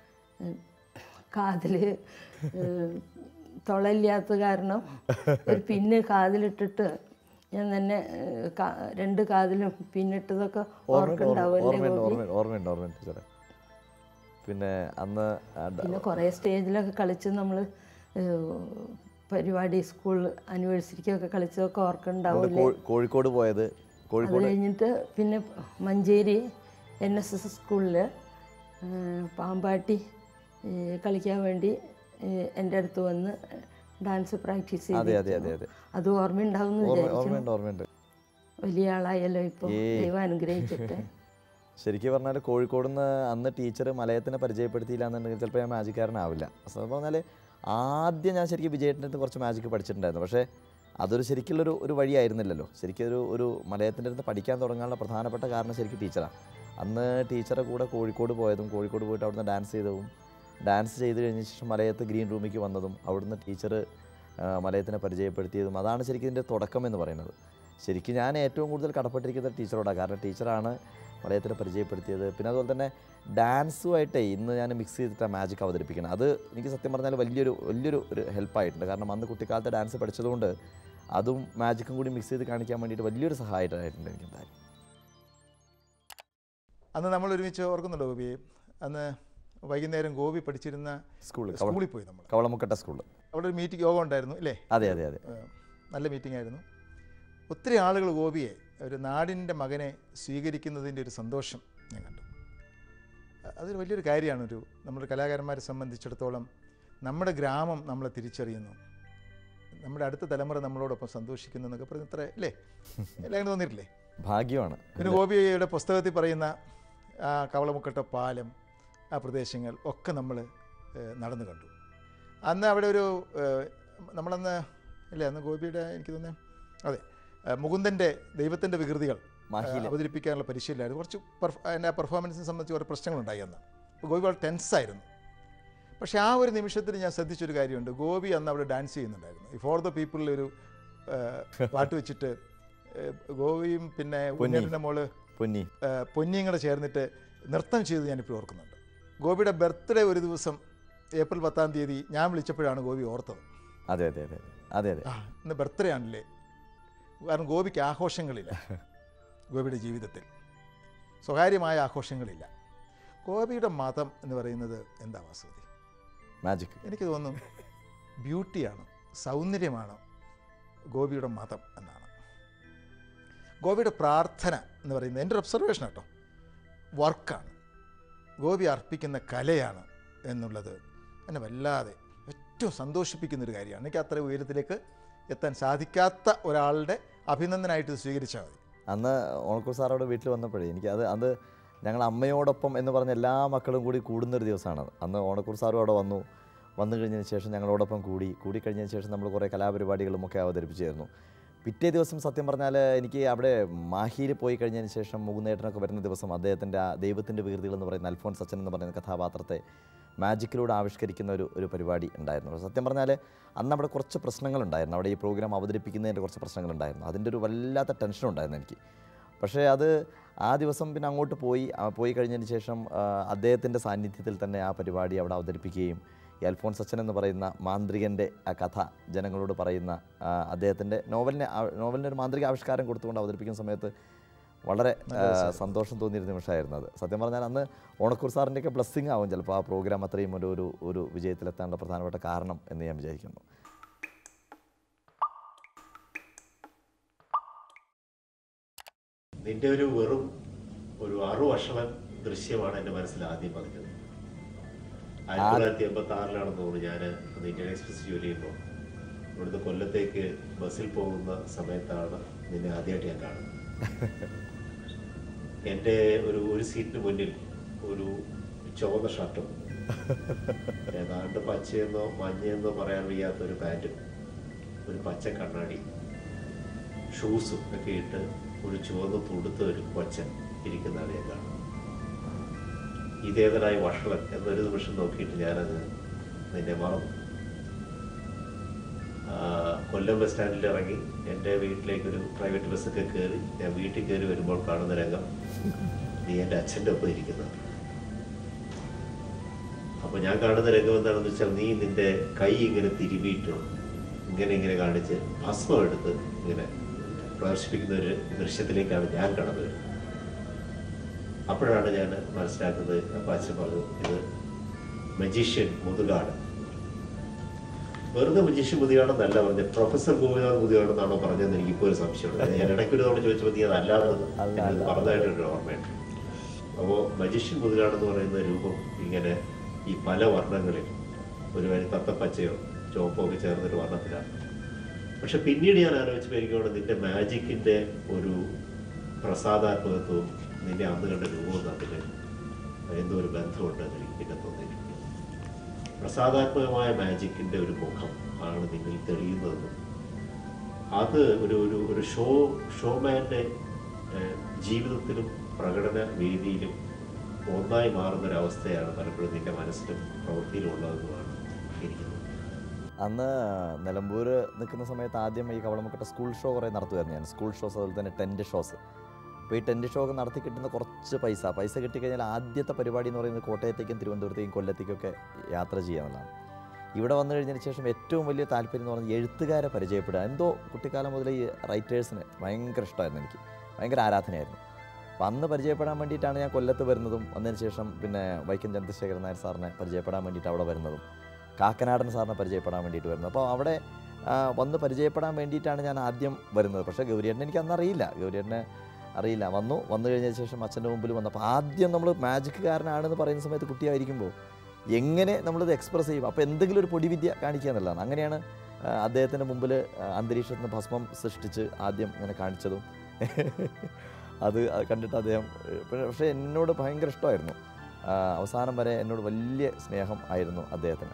Speaker 9: കാതിൽ തുളയില്ലാത്ത കാരണം ഒരു പിന്ന് കാതിലിട്ടിട്ട് ഞാൻ തന്നെ രണ്ട് കാതിലും പിന്നിട്ടതൊക്കെ ഓർക്കുന്നുണ്ടാവുമല്ലേ?
Speaker 3: ഓർമ്മയുണ്ട് ഓർമ്മയുണ്ട് ടീച്ചറെ. പിന്നെ അന്ന്
Speaker 9: പിന്നെ കുറേ സ്റ്റേജിലൊക്കെ കളിച്ച് നമ്മൾ പരിപാടി സ്കൂൾ ആനിവേഴ്സറിക്കൊക്കെ കളിച്ചതൊക്കെ ഓർക്കുന്നുണ്ടാവില്ലേ?
Speaker 3: കോഴിക്കോട് പോയത്,
Speaker 9: അത് കഴിഞ്ഞിട്ട് പിന്നെ മഞ്ചേരി എൻ എസ് എസ് സ്കൂളിൽ പാമ്പാട്ടി കളിക്കാൻ വേണ്ടി എൻ്റെ അടുത്ത് വന്ന് ഡാൻസ് പ്രാക്ടീസ് ചെയ്തു. അത് ഓർമ്മയുണ്ടാവുമെന്ന് വിചാരിച്ചു. വലിയ ആളായല്ലോ ഇപ്പോൾ, ദൈവം അനുഗ്രഹിച്ചിട്ട്.
Speaker 3: ശരിക്കും പറഞ്ഞാൽ കോഴിക്കോട് നിന്ന് അന്ന് ടീച്ചർ മലയത്തിനെ പരിചയപ്പെടുത്തിയില്ല എന്നുണ്ടെങ്കിൽ ചിലപ്പോൾ ഞാൻ മാജിക്കാരനാവില്ല. അപ്പോൾ പറഞ്ഞാൽ ആദ്യം ഞാൻ ശരിക്കും വിജയേട്ടൻ്റെ അടുത്ത് കുറച്ച് മാജിക്ക് പഠിച്ചിട്ടുണ്ടായിരുന്നു. പക്ഷേ അതൊരു ശരിക്കുള്ളൊരു ഒരു വഴിയായിരുന്നില്ലല്ലോ. ശരിക്കും ഒരു ഒരു മലയത്തിൻ്റെ അടുത്ത് പഠിക്കാൻ തുടങ്ങാനുള്ള പ്രധാനപ്പെട്ട കാരണം ശരിക്കും ടീച്ചറാണ്. അന്ന് ടീച്ചറെ കൂടെ കോഴിക്കോട് പോയതും കോഴിക്കോട് പോയിട്ട് അവിടുന്ന് ഡാൻസ് ചെയ്തതും ഡാൻസ് ചെയ്ത് കഴിഞ്ഞ ശേഷം മലയത്ത് ഗ്രീൻ റൂമിലേക്ക് വന്നതും അവിടുന്ന് ടീച്ചർ മലയത്തിനെ പരിചയപ്പെടുത്തിയതും അതാണ് ശരിക്കും ഇതിൻ്റെ തുടക്കം എന്ന് പറയുന്നത്. ശരിക്കും ഞാൻ ഏറ്റവും കൂടുതൽ കടപ്പെട്ടിരിക്കുന്നത് ടീച്ചറോടാണ്. കാരണം ടീച്ചറാണ് മലയത്തിനെ പരിചയപ്പെടുത്തിയത്. പിന്നെ അതുപോലെ തന്നെ ഡാൻസുമായിട്ടേ ഇന്ന് ഞാൻ മിക്സ് ചെയ്തിട്ടാണ് മാജിക് അവതരിപ്പിക്കുന്നത്. അത് എനിക്ക് സത്യം പറഞ്ഞാൽ വലിയൊരു വലിയൊരു ഒരു ഹെൽപ്പായിട്ടുണ്ട്. കാരണം അന്ന് കുട്ടിക്കാലത്തെ ഡാൻസ് പഠിച്ചതുകൊണ്ട് അതും മാജിക്കും കൂടി മിക്സ് ചെയ്ത് കാണിക്കാൻ വേണ്ടിയിട്ട് വലിയൊരു സഹായമായിട്ടുണ്ട് എനിക്ക്. എന്തായാലും
Speaker 10: അന്ന് നമ്മൾ ഒരുമിച്ച് ഓർക്കുന്നുണ്ടോ ഗോപിയെ? അന്ന് വൈകുന്നേരം ഗോപി പഠിച്ചിരുന്ന
Speaker 3: സ്കൂളിൽ
Speaker 10: സ്കൂളിൽ പോയി നമ്മൾ,
Speaker 3: കവളമുക്കട്ട സ്കൂളിൽ.
Speaker 10: അവിടെ ഒരു മീറ്റിംഗ് യോഗം ഉണ്ടായിരുന്നു അല്ലേ?
Speaker 3: അതെ അതെ അതെ
Speaker 10: നല്ല മീറ്റിംഗ് ആയിരുന്നു. ഒത്തിരി ആളുകൾ ഗോപിയെ ഒരു നാടിൻ്റെ മകനെ സ്വീകരിക്കുന്നതിൻ്റെ ഒരു സന്തോഷം ഞാൻ കണ്ടു. അതൊരു വലിയൊരു കാര്യമാണ്. ഒരു നമ്മുടെ കലാകാരന്മാരെ സംബന്ധിച്ചിടത്തോളം നമ്മുടെ ഗ്രാമം നമ്മളെ തിരിച്ചറിയുന്നു, നമ്മുടെ അടുത്ത തലമുറ നമ്മളോടൊപ്പം സന്തോഷിക്കുന്നു എന്നൊക്കെ പറഞ്ഞ് ഇത്ര അല്ലേ എല്ലാവരും തോന്നിയിട്ടില്ലേ?
Speaker 3: ഭാഗ്യമാണ്.
Speaker 10: പിന്നെ ഗോപിയുടെ പുസ്തകത്തിൽ പറയുന്ന ആ കവളമുക്കട്ട പാലം, ആ പ്രദേശങ്ങൾ ഒക്കെ നമ്മൾ നടന്നു കണ്ടു. അന്ന് അവിടെ ഒരു നമ്മളന്ന് അല്ലേ അന്ന് ഗോപിയുടെ എനിക്ക് തോന്നുന്നത് അതെ മുകുന്ദൻ്റെ ദൈവത്തിൻ്റെ വികൃതികൾ അവതരിപ്പിക്കാനുള്ള പരിശീലനമായിരുന്നു. കുറച്ച് അതിൻ്റെ പെർഫോമൻസിനെ സംബന്ധിച്ച് കുറേ പ്രശ്നങ്ങളുണ്ടായി അന്ന്. അപ്പോൾ ഗോപി വളരെ ടെൻസായിരുന്നു. പക്ഷേ ആ ഒരു നിമിഷത്തിൽ ഞാൻ ശ്രദ്ധിച്ചൊരു കാര്യമുണ്ട്. ഗോപി അന്ന് അവിടെ ഡാൻസ് ചെയ്യുന്നുണ്ടായിരുന്നു. ഈ ഫോർ ദ പീപ്പിളിൽ ഒരു പാട്ട് വെച്ചിട്ട് ഗോപിയും പിന്നെ ഉണ്ണേട്ടൻ്റെ മോള്
Speaker 3: പൊന്നി
Speaker 10: പൊന്നിയും കൂടെ ചേർന്നിട്ട് നൃത്തം ചെയ്ത് ഞാനിപ്പോൾ ഓർക്കുന്നുണ്ട്. ഗോപിയുടെ ബർത്ത്ഡേ ഒരു ദിവസം ഏപ്രിൽ പത്താം തീയതി ഞാൻ വിളിച്ചപ്പോഴാണ് ഗോപി ഓർത്തത്.
Speaker 3: അതെ അതെ അതെ അതെ അതെ
Speaker 10: ആ ഇന്ന് ബർത്ത്ഡേ ആണല്ലേ. കാരണം ഗോപിക്ക് ആഘോഷങ്ങളില്ല, ഗോപിയുടെ ജീവിതത്തിൽ സ്വകാര്യമായ ആഘോഷങ്ങളില്ല. ഗോപിയുടെ മതം എന്ന് പറയുന്നത് എന്താ വാസുതി?
Speaker 3: മാജിക്.
Speaker 10: എനിക്ക് തോന്നുന്നു ബ്യൂട്ടിയാണ്, സൗന്ദര്യമാണ് ഗോപിയുടെ മതം എന്നാണ്. ഗോപിയുടെ പ്രാർത്ഥന എന്ന് പറയുന്നത് എൻ്റെ ഒരു ഒബ്സർവേഷൻ കേട്ടോ, വർക്കാണ്. ഗോപി അർപ്പിക്കുന്ന കലയാണ് എന്നുള്ളത് എന്നെ വല്ലാതെ ഏറ്റവും സന്തോഷിപ്പിക്കുന്നൊരു കാര്യമാണ്. എനിക്ക് അത്ര ഉയരത്തിലേക്ക് എത്താൻ സാധിക്കാത്ത ഒരാളുടെ അഭിനന്ദനായിട്ട് സ്വീകരിച്ചാൽ മതി.
Speaker 3: അന്ന് ഓണക്കൂർ സാറോട് വീട്ടിൽ വന്നപ്പോഴേ എനിക്ക് അത് അത് ഞങ്ങൾ അമ്മയോടൊപ്പം എന്ന് പറഞ്ഞ എല്ലാ മക്കളും കൂടി കൂടുന്നൊരു ദിവസമാണ്. അന്ന് ഓണക്കൂർ സാറും അവിടെ വന്നു. വന്നു കഴിഞ്ഞതിന് ശേഷം ഞങ്ങളോടൊപ്പം കൂടി കൂടി കഴിഞ്ഞതിന് ശേഷം നമ്മൾ കുറേ കലാപരിപാടികളും ഒക്കെ അവതരിപ്പിച്ചായിരുന്നു. പിറ്റേ ദിവസം സത്യം പറഞ്ഞാൽ എനിക്ക് അവിടെ മാഹിയിൽ പോയി കഴിഞ്ഞതിന് ശേഷം മുകുന്ദേട്ടനൊക്കെ വരുന്ന ദിവസം അദ്ദേഹത്തിൻ്റെ ആ ദൈവത്തിൻ്റെ വികൃതികൾ എന്ന് പറയുന്ന അൽഫോൺസ് അച്ഛൻ എന്ന് പറയുന്ന കഥാപാത്രത്തെ മാജിക്കിലൂടെ ആവിഷ്കരിക്കുന്ന ഒരു ഒരു പരിപാടി ഉണ്ടായിരുന്നു. സത്യം പറഞ്ഞാൽ അന്ന് അവിടെ കുറച്ച് പ്രശ്നങ്ങളുണ്ടായിരുന്നു. അവിടെ ഈ പ്രോഗ്രാം അവതരിപ്പിക്കുന്നതിൻ്റെ കുറച്ച് പ്രശ്നങ്ങളുണ്ടായിരുന്നു. അതിൻ്റെ ഒരു വല്ലാത്ത ടെൻഷൻ ഉണ്ടായിരുന്നു എനിക്ക്. പക്ഷേ അത് ആ ദിവസം പിന്നെ അങ്ങോട്ട് പോയി പോയി കഴിഞ്ഞതിന് ശേഷം അദ്ദേഹത്തിൻ്റെ സാന്നിധ്യത്തിൽ തന്നെ ആ പരിപാടി അവിടെ അവതരിപ്പിക്കുകയും ഈ അൽഫോൺസ് അച്ഛൻ എന്ന് പറയുന്ന മാന്ത്രികൻ്റെ ആ കഥ ജനങ്ങളോട് പറയുന്ന അദ്ദേഹത്തിൻ്റെ നോവലിനെ നോവലിന് ഒരു മാന്ത്രിക ആവിഷ്കാരം കൊടുത്തുകൊണ്ട് അവതരിപ്പിക്കുന്ന സമയത്ത് വളരെ സന്തോഷം തോന്നിയൊരു നിമിഷമായിരുന്നു അത്. സത്യം പറഞ്ഞാൽ അന്ന് ഓണക്കൂർ സാറിൻ്റെയൊക്കെ ബ്ലെസ്സിങ് ആവും ചിലപ്പോൾ ആ പ്രോഗ്രാം അത്രയും ഒരു ഒരു ഒരു വിജയത്തിലെത്താനുള്ള പ്രധാനപ്പെട്ട കാരണം എന്ന് ഞാൻ വിചാരിക്കുന്നു.
Speaker 11: നിന്റെ ഒരു വെറും ഒരു ആറു വർഷ ദൃശ്യമാണ് എൻ്റെ മനസ്സിൽ ആദ്യം പതിഞ്ഞത്. ആയിരത്തി തൊള്ളായിരത്തി എൺപത്തി ആറിലാണെന്ന് തോന്നുന്നു ഞാൻ അന്ന് ഇന്ത്യൻ എക്സ്പ്രസ് ജോലി ചെയ്യുമ്പോൾ ഇവിടുത്തെ കൊല്ലത്തേക്ക് ബസ്സിൽ പോകുന്ന സമയത്താണ് നിന്നെ ആദ്യമായിട്ട് ഞാൻ കാണുന്നത്. എൻ്റെ ഒരു ഒരു സീറ്റിന് മുന്നിൽ ഒരു ചുവന്ന ഷർട്ടും ഏതാണ്ട് പച്ചയെന്നോ മഞ്ഞയെന്നോ പറയാൻ വയ്യാത്ത ഒരു പാൻറ്റും ഒരു പച്ച കണ്ണാടി ഷൂസും ഒക്കെ ഇട്ട് ഒരു ചുവന്ന് തുടുത്ത ഒരു കൊച്ചൻ ഇരിക്കുന്നതാണ് ഞാൻ കാണുന്നത്. ഇതേതനായി വഷളൻ എന്നൊരു നിമിഷം നോക്കിയിട്ട് ഞാനത് നിന്നെ മറന്നു. കൊല്ലം ബസ് സ്റ്റാൻഡിൽ ഇറങ്ങി എൻ്റെ വീട്ടിലേക്കൊരു പ്രൈവറ്റ് ബസ്സൊക്കെ കയറി ഞാൻ വീട്ടിൽ കയറി വരുമ്പോൾ കാണുന്ന രംഗം നീ എൻ്റെ അച്ഛൻ്റെ ഒപ്പം ഇരിക്കുന്നത്. അപ്പോൾ ഞാൻ കാണുന്ന രംഗം എന്താണെന്ന് വെച്ചാൽ നീ നിൻ്റെ കൈ ഇങ്ങനെ തിരുമിയിട്ട് ഇങ്ങനെ ഇങ്ങനെ കാണിച്ച് ഭസ്മം എടുത്ത് ഇങ്ങനെ പ്രദർശിപ്പിക്കുന്ന ഒരു ദൃശ്യത്തിലേക്കാണ് ഞാൻ കടന്നു വരുന്നത്. അപ്പോഴാണ് ഞാൻ മനസ്സിലാക്കുന്നത്. അപ്പം അച്ഛൻ പറഞ്ഞു ഇത് മജീഷ്യൻ മുതുകാട്. വെറുതെ മജീഷ്യൻ മുതുകാടെന്നല്ല പറഞ്ഞത്, പ്രൊഫസർ ഗോപിനാഥ് മുതുകാടെന്നാണോ പറഞ്ഞതെന്ന് എനിക്കിപ്പോൾ ഒരു സംശയമുണ്ട്. ഞാൻ ഇടയ്ക്കൊരു തവണ ചോദിച്ചപ്പോൾ നീ അതല്ലാതെ പറഞ്ഞതായിട്ടൊരു ഓർമ്മയുണ്ട്. അപ്പോൾ മജീഷ്യൻ മുതുകാടെന്ന് പറയുന്ന രൂപം ഇങ്ങനെ ഈ പല വർണ്ണങ്ങളിൽ ഒരു വരി തത്തപ്പച്ചയോ ചുവപ്പോ ഒക്കെ ചേർന്നൊരു വർണ്ണത്തിലാണ്. പക്ഷെ പിന്നീട് ഞാൻ ആലോചിച്ചപ്പോൾ എനിക്ക് തോന്നുന്നു നിന്റെ മാജിക്കിൻ്റെ ഒരു പ്രസാദാത്മകത്വവും നിന്റെ അന്ന് കണ്ട രൂപവും തമ്മിൽ എന്തോ ഒരു ബന്ധമുണ്ടെന്ന് എനിക്ക് പിന്നെ തോന്നിയിട്ടുണ്ട്. പ്രസാദാത്മകമായ മാജിക്കിൻ്റെ ഒരു മുഖം ആണ് നിന്നിൽ തെളിയുന്നതെന്നും അത് ഒരു ഒരു ഒരു ഷോ ഷോമാൻ്റെ ജീവിതത്തിലും പ്രകടന വേദിയിലും ഒന്നായി മാറുന്നൊരവസ്ഥയാണ് പലപ്പോഴും നിൻ്റെ മനസ്സിലും പ്രവൃത്തിയിലും ഉള്ളതെന്നുമാണ് എനിക്ക് തോന്നുന്നത്.
Speaker 3: അന്ന് നിലമ്പൂർ നിൽക്കുന്ന സമയത്ത് ആദ്യം ഈ കവളമുക്കട്ട സ്കൂൾ ഷോ കുറേ നടത്തുമായിരുന്നു ഞാൻ. സ്കൂൾ ഷോസ്, അതുപോലെ തന്നെ ടെൻറ്റ് ഷോസ്. അപ്പോൾ ഈ ടെൻറ്റ് ഷോ ഒക്കെ നടത്തി കിട്ടുന്ന കുറച്ച് പൈസ പൈസ കിട്ടിക്കഴിഞ്ഞാൽ ആദ്യത്തെ പരിപാടി എന്ന് പറയുന്നത് കോട്ടയത്തേക്കും തിരുവനന്തപുരത്തേക്കും കൊല്ലത്തേക്കൊക്കെ യാത്ര ചെയ്യാന്നുള്ളതാണ്. ഇവിടെ വന്നു കഴിഞ്ഞതിന് ശേഷം ഏറ്റവും വലിയ താല്പര്യം എന്ന് പറഞ്ഞാൽ എഴുത്തുകാരെ പരിചയപ്പെടുക. എന്തോ കുട്ടിക്കാലം മുതൽ ഈ റൈറ്റേഴ്സിന് ഭയങ്കര ഇഷ്ടമായിരുന്നു, എനിക്ക് ഭയങ്കര ആരാധനയായിരുന്നു. അപ്പോൾ അന്ന് പരിചയപ്പെടാൻ വേണ്ടിയിട്ടാണ് ഞാൻ കൊല്ലത്ത് വരുന്നതും, വന്നതിന് ശേഷം പിന്നെ വൈക്കം ചന്ദ്രശേഖരൻ നായർ സാറിനെ പരിചയപ്പെടാൻ വേണ്ടിയിട്ട് അവിടെ വരുന്നതും, കാക്കനാടൻ സാറിനെ പരിചയപ്പെടാൻ വേണ്ടിയിട്ട് വരുന്നത്. അപ്പോൾ അവിടെ വന്ന് പരിചയപ്പെടാൻ വേണ്ടിയിട്ടാണ് ഞാൻ ആദ്യം വരുന്നത്. പക്ഷേ ഗൗരിയേട്ടനെ എനിക്ക് അന്ന് അറിയില്ല, ഗൗരിയേട്ടനെ അറിയില്ല. വന്നു വന്നു കഴിഞ്ഞതിന് ശേഷം അച്ഛൻ്റെ മുമ്പിൽ വന്നു. അപ്പോൾ ആദ്യം നമ്മൾ മാജിക്കാരനാണെന്ന് പറയുന്ന സമയത്ത് കുട്ടിയായിരിക്കുമ്പോൾ എങ്ങനെ നമ്മളിത് എക്സ്പ്രസ് ചെയ്യും, അപ്പോൾ എന്തെങ്കിലും ഒരു പൊടിവിദ്യ കാണിക്കുക എന്നുള്ളതാണ്. അങ്ങനെയാണ് അദ്ദേഹത്തിൻ്റെ മുമ്പിൽ അന്തരീക്ഷത്തിൽ നിന്ന് ഭസ്മം സൃഷ്ടിച്ച് ആദ്യം ഇങ്ങനെ കാണിച്ചതും. അത് കണ്ടിട്ട് അദ്ദേഹം പക്ഷേ എന്നോട് ഭയങ്കര ഇഷ്ടമായിരുന്നു. അവസാനം വരെ എന്നോട് വലിയ സ്നേഹം ആയിരുന്നു അദ്ദേഹത്തിന്.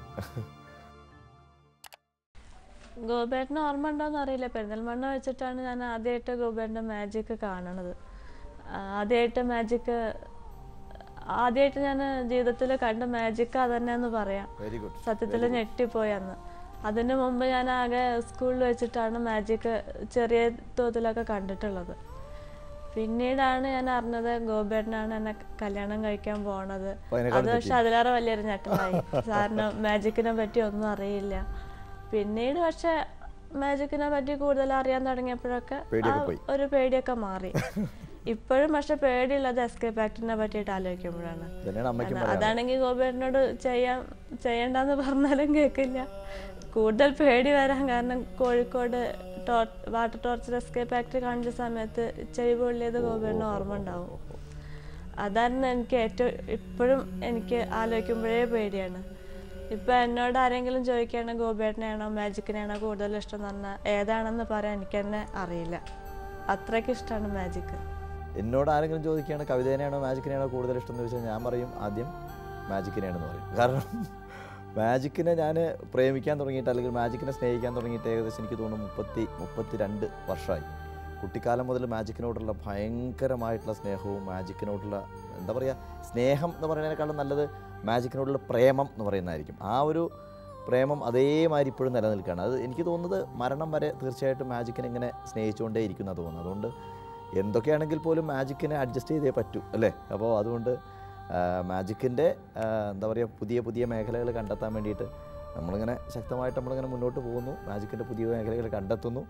Speaker 12: ഗോപേട്ടന് ഓർമ്മ ഉണ്ടോയെന്ന് അറിയില്ല, പെരിന്തൽമണ്ണ വെച്ചിട്ടാണ് ഞാൻ ആദ്യമായിട്ട് ഗോപേട്ടൻ്റെ മാജിക്ക് കാണണത്. ആദ്യമായിട്ട് മാജിക്ക് ആദ്യമായിട്ട് ഞാൻ ജീവിതത്തിൽ കണ്ട മാജിക്ക് അതന്നെയെന്ന് പറയാം. സത്യത്തിൽ ഞെട്ടിപ്പോയി അന്ന്. അതിന് മുമ്പ് ഞാൻ ആകെ സ്കൂളിൽ വെച്ചിട്ടാണ് മാജിക്ക് ചെറിയ തോതിലൊക്കെ കണ്ടിട്ടുള്ളത്. പിന്നീടാണ് ഞാൻ അറിഞ്ഞത് ഗോപേട്ടനാണ് എന്നെ കല്യാണം കഴിക്കാൻ പോണത്. അത് പക്ഷെ അതിലേറെ വലിയൊരു ഞെട്ടലായി, കാരണം മാജിക്കിനെ പറ്റി ഒന്നും അറിയില്ല. പിന്നീട് പക്ഷെ മാജിക്കിനെ പറ്റി കൂടുതൽ അറിയാൻ തുടങ്ങിയപ്പോഴൊക്കെ ഒരു പേടിയൊക്കെ മാറി. ഇപ്പോഴും പക്ഷെ പേടിയുള്ളത് എസ്കേപ്പ് ആക്ടിനെ പറ്റിയിട്ട് ആലോചിക്കുമ്പോഴാണ്. അതാണെങ്കിൽ ഗോപേട്ടനോട് ചെയ്യാൻ ചെയ്യണ്ടെന്ന് പറഞ്ഞാലും കേൾക്കില്ല. കൂടുതൽ പേടി വരാൻ കാരണം Kozhikode water torture escape act കാണിച്ച സമയത്ത് ചെവി പൊള്ളിയത് ഗോപേട്ടന് ഓർമ്മ ഉണ്ടാവും. അതാണ് എനിക്ക് ഏറ്റവും ഇപ്പോഴും എനിക്ക് ആലോചിക്കുമ്പോഴേ പേടിയാണ്. ഇപ്പം എന്നോട് ആരെങ്കിലും ചോദിക്കുകയാണെങ്കിൽ ഗോപേട്ടനെയാണോ മാജിക്കിനെയാണോ കൂടുതൽ ഇഷ്ടം എന്ന് പറഞ്ഞാൽ ഏതാണെന്ന് പറയാൻ എനിക്ക് തന്നെ അറിയില്ല. അത്രയ്ക്ക് ഇഷ്ടമാണ് മാജിക്ക്.
Speaker 3: എന്നോട് ആരെങ്കിലും ചോദിക്കുകയാണ് കവിതേനെയാണോ മാജിക്കിനെയാണോ കൂടുതൽ ഇഷ്ടം എന്ന് ചോദിച്ചാൽ ഞാൻ പറയും ആദ്യം മാജിക്കിനെയാണെന്ന് പറയും. കാരണം മാജിക്കിനെ ഞാൻ പ്രേമിക്കാൻ തുടങ്ങിയിട്ട് അല്ലെങ്കിൽ മാജിക്കിനെ സ്നേഹിക്കാൻ തുടങ്ങിയിട്ട് ഏകദേശം എനിക്ക് തോന്നുന്നു മുപ്പത്തി മുപ്പത്തി രണ്ട് വർഷമായി. കുട്ടിക്കാലം മുതൽ മാജിക്കിനോടുള്ള ഭയങ്കരമായിട്ടുള്ള സ്നേഹവും മാജിക്കിനോടുള്ള എന്താ പറയുക സ്നേഹം എന്ന് പറയുന്നതിനേക്കാളും നല്ലത് മാജിക്കിനോടുള്ള പ്രേമം എന്ന് പറയുന്നതായിരിക്കും. ആ ഒരു പ്രേമം അതേമാതിരി ഇപ്പോഴും നിലനിൽക്കുകയാണ്. അത് എനിക്ക് തോന്നുന്നത് മരണം വരെ തീർച്ചയായിട്ടും മാജിക്കിനെ ഇങ്ങനെ സ്നേഹിച്ചുകൊണ്ടേ ഇരിക്കുന്ന തോന്നുന്നു. അതുകൊണ്ട് എന്തൊക്കെയാണെങ്കിൽ പോലും മാജിക്കിനെ അഡ്ജസ്റ്റ് ചെയ്തേ പറ്റൂ അല്ലേ. അപ്പോൾ അതുകൊണ്ട് മാജിക്കിൻ്റെ എന്താ പറയുക പുതിയ പുതിയ മേഖലകൾ കണ്ടെത്താൻ വേണ്ടിയിട്ട് നമ്മളിങ്ങനെ ശക്തമായിട്ട് നമ്മളിങ്ങനെ മുന്നോട്ട് പോകുന്നു. മാജിക്കിൻ്റെ പുതിയ മേഖലകൾ കണ്ടെത്തുന്നു.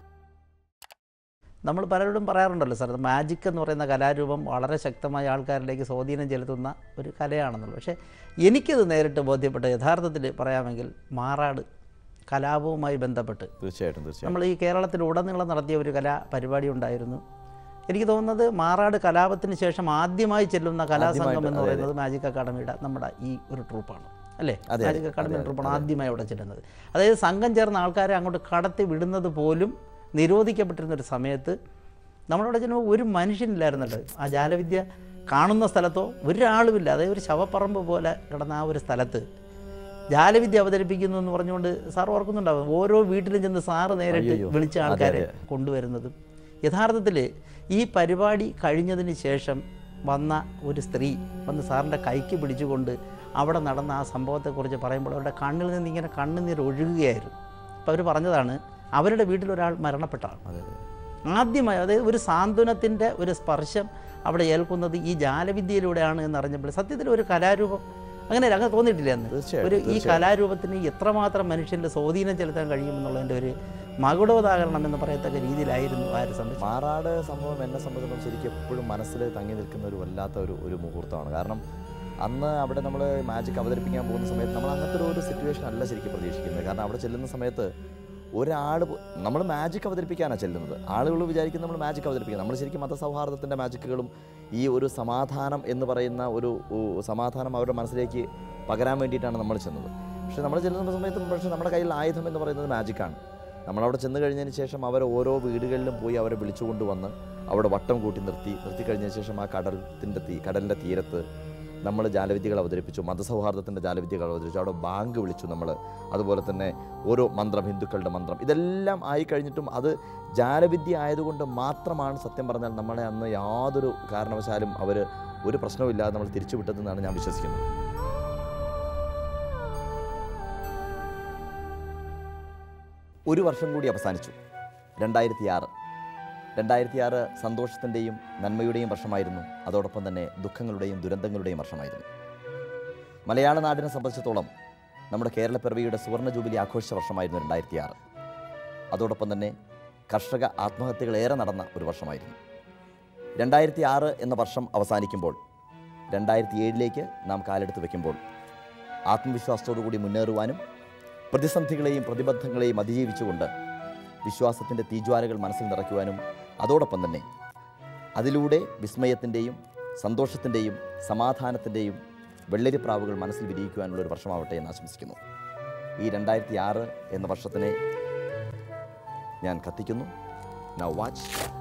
Speaker 13: നമ്മൾ പലരോടും പറയാറുണ്ടല്ലോ സാർ, മാജിക് എന്ന് പറയുന്ന കലാരൂപം വളരെ ശക്തമായ ആൾക്കാരിലേക്ക് സ്വാധീനം ചെലുത്തുന്ന ഒരു കലയാണെന്നുള്ളത്. പക്ഷേ എനിക്കത് നേരിട്ട് ബോധ്യപ്പെട്ട യഥാർത്ഥത്തിൽ പറയാമെങ്കിൽ മാറാട് കലാപവുമായി ബന്ധപ്പെട്ട്
Speaker 3: തീർച്ചയായിട്ടും തീർച്ചയായും
Speaker 13: നമ്മൾ ഈ കേരളത്തിലുടനീളം നടത്തിയ ഒരു കലാ പരിപാടി ഉണ്ടായിരുന്നു. എനിക്ക് തോന്നുന്നത് മാറാട് കലാപത്തിന് ശേഷം ആദ്യമായി ചെല്ലുന്ന കലാസംഘം എന്ന് പറയുന്നത് മാജിക് അക്കാഡമിയുടെ നമ്മുടെ ഈ ഒരു ട്രൂപ്പാണ് അല്ലേ. മാജിക് അക്കാഡമിയുടെ ട്രൂപ്പാണ് ആദ്യമായി അവിടെ ചെല്ലുന്നത്. അതായത് സംഘം ചേർന്ന ആൾക്കാരെ അങ്ങോട്ട് കടത്തി വിടുന്നത് പോലും നിരോധിക്കപ്പെട്ടിരുന്നൊരു സമയത്ത് നമ്മളവിടെ ചെല്ലുമ്പോൾ ഒരു മനുഷ്യനില്ലായിരുന്നല്ലോ. ആ ജാലവിദ്യ കാണുന്ന സ്ഥലത്തോ ഒരാളുമില്ല. അതായത് ഒരു ശവപ്പറമ്പ് പോലെ കിടന്ന ആ ഒരു സ്ഥലത്ത് ജാലവിദ്യ അവതരിപ്പിക്കുന്നു എന്ന് പറഞ്ഞുകൊണ്ട് സാർ ഓർക്കുന്നുണ്ടാവും. ഓരോ വീട്ടിലും ചെന്ന് സാറ് നേരിട്ട് വിളിച്ച ആൾക്കാരെ കൊണ്ടുവരുന്നതും. യഥാർത്ഥത്തിൽ ഈ പരിപാടി കഴിഞ്ഞതിന് ശേഷം വന്ന ഒരു സ്ത്രീ വന്ന് സാറിൻ്റെ കൈക്ക് പിടിച്ചുകൊണ്ട് അവിടെ നടന്ന ആ സംഭവത്തെക്കുറിച്ച് പറയുമ്പോൾ അവരുടെ കണ്ണിൽ നിന്ന് ഇങ്ങനെ കണ്ണുനീർ ഒഴുകുകയായിരുന്നു. അപ്പോൾ അവർ പറഞ്ഞതാണ് അവരുടെ വീട്ടിലൊരാൾ മരണപ്പെട്ടാണ്. ആദ്യമായി അതായത് ഒരു സാന്ത്വനത്തിൻ്റെ ഒരു സ്പർശം അവിടെ ഏൽക്കുന്നത് ഈ ജാലവിദ്യയിലൂടെയാണ് എന്നറിഞ്ഞപ്പോൾ സത്യത്തിൽ ഒരു കലാരൂപം അങ്ങനെ അങ്ങനെ തോന്നിയിട്ടില്ല അന്ന്. ഒരു ഈ കലാരൂപത്തിന് എത്രമാത്രം മനുഷ്യൻ്റെ സ്വാധീനം ചെലുത്താൻ കഴിയുമെന്നുള്ളതിൻ്റെ ഒരു മകുടോദാഹരണം എന്ന് പറയത്തക്ക രീതിയിലായിരുന്നു ആ ഒരു സംഭവം.
Speaker 3: മാറാട് സംഭവം എന്നെ സംബന്ധിച്ചിടത്തോളം ശരിക്കും എപ്പോഴും മനസ്സിൽ തങ്ങി നിൽക്കുന്ന ഒരു വല്ലാത്ത ഒരു ഒരു മുഹൂർത്തമാണ്. കാരണം അന്ന് അവിടെ നമ്മൾ മാജിക് അവതരിപ്പിക്കാൻ പോകുന്ന സമയത്ത് നമ്മൾ അങ്ങനത്തെ ഒരു ഒരു സിറ്റുവേഷൻ അല്ല ശരിക്കും പ്രതീക്ഷിക്കുന്നത്. കാരണം അവിടെ ചെല്ലുന്ന സമയത്ത് ഒരാൾ നമ്മൾ മാജിക് അവതരിപ്പിക്കാനാണ് ചെല്ലുന്നത്. ആളുകൾ വിചാരിക്കുന്നത് നമ്മൾ മാജിക് അവതരിപ്പിക്കുക. നമ്മൾ ശരിക്കും മതസൗഹാർദ്ദത്തിൻ്റെ മാജിക്കുകളും ഈ ഒരു സമാധാനം എന്ന് പറയുന്ന ഒരു സമാധാനം അവരുടെ മനസ്സിലേക്ക് പകരാൻ വേണ്ടിയിട്ടാണ് നമ്മൾ ചെന്നത്. പക്ഷേ നമ്മൾ ചെല്ലുന്ന സമയത്ത് പക്ഷേ നമ്മുടെ കയ്യിൽ ആയുധം എന്ന് പറയുന്നത് മാജിക്കാണ്. നമ്മളവിടെ ചെന്ന് കഴിഞ്ഞതിന് ശേഷം അവർ ഓരോ വീടുകളിലും പോയി അവരെ വിളിച്ചുകൊണ്ട് വന്ന് അവിടെ വട്ടം കൂട്ടി നിർത്തി നിർത്തി കഴിഞ്ഞതിന് ശേഷം ആ കടലത്തിൻ്റെ തീ കടലിൻ്റെ തീരത്ത് നമ്മൾ ജാലവിദ്യകൾ അവതരിപ്പിച്ചു, മതസൗഹാർദ്ദത്തിൻ്റെ ജാലവിദ്യകൾ അവതരിപ്പിച്ചു. അവിടെ ബാങ്ക് വിളിച്ചു നമ്മൾ. അതുപോലെ തന്നെ ഓരോ മന്ത്രം, ഹിന്ദുക്കളുടെ മന്ത്രം, ഇതെല്ലാം ആയി കഴിഞ്ഞിട്ടും അത് ജാലവിദ്യ ആയതുകൊണ്ട് മാത്രമാണ് സത്യം പറഞ്ഞാൽ നമ്മളെ അന്ന് യാതൊരു കാരണവശാലും അവർ ഒരു പ്രശ്നവുമില്ലാതെ നമ്മൾ തിരിച്ചു വിട്ടതെന്നാണ് ഞാൻ വിശ്വസിക്കുന്നത്. ഒരു വർഷം കൂടി അവസാനിച്ചു. രണ്ടായിരത്തി ആറ് രണ്ടായിരത്തി ആറ് സന്തോഷത്തിൻ്റെയും നന്മയുടെയും വർഷമായിരുന്നു. അതോടൊപ്പം തന്നെ ദുഃഖങ്ങളുടെയും ദുരന്തങ്ങളുടെയും വർഷമായിരുന്നു. മലയാള നാടിനെ സംബന്ധിച്ചിടത്തോളം നമ്മുടെ കേരളപ്പിറവിയുടെ സുവർണ്ണ ജൂബിലി ആഘോഷ വർഷമായിരുന്നു രണ്ടായിരത്തി ആറ്. അതോടൊപ്പം തന്നെ കർഷക ആത്മഹത്യകളേറെ നടന്ന ഒരു വർഷമായിരുന്നു. രണ്ടായിരത്തി ആറ് എന്ന വർഷം അവസാനിക്കുമ്പോൾ രണ്ടായിരത്തി ഏഴിലേക്ക് നാം കാലെടുത്ത് വയ്ക്കുമ്പോൾ ആത്മവിശ്വാസത്തോടു കൂടി മുന്നേറുവാനും പ്രതിസന്ധികളെയും പ്രതിബദ്ധങ്ങളെയും അതിജീവിച്ചുകൊണ്ട് വിശ്വാസത്തിൻ്റെ തീജ്വാലകൾ മനസ്സിൽ നിറയ്ക്കുവാനും അതോടൊപ്പം തന്നെ അതിലൂടെ വിസ്മയത്തിൻ്റെയും സന്തോഷത്തിൻ്റെയും സമാധാനത്തിൻ്റെയും വെള്ളരിപ്രാവുകൾ മനസ്സിൽ വിരിയിക്കുവാനുള്ള ഒരു വർഷമാവട്ടെ എന്ന് ആശംസിക്കുന്നു. ഈ രണ്ടായിരത്തി ആറ് എന്ന വർഷത്തിനെ ഞാൻ കത്തിക്കുന്നു. Now watch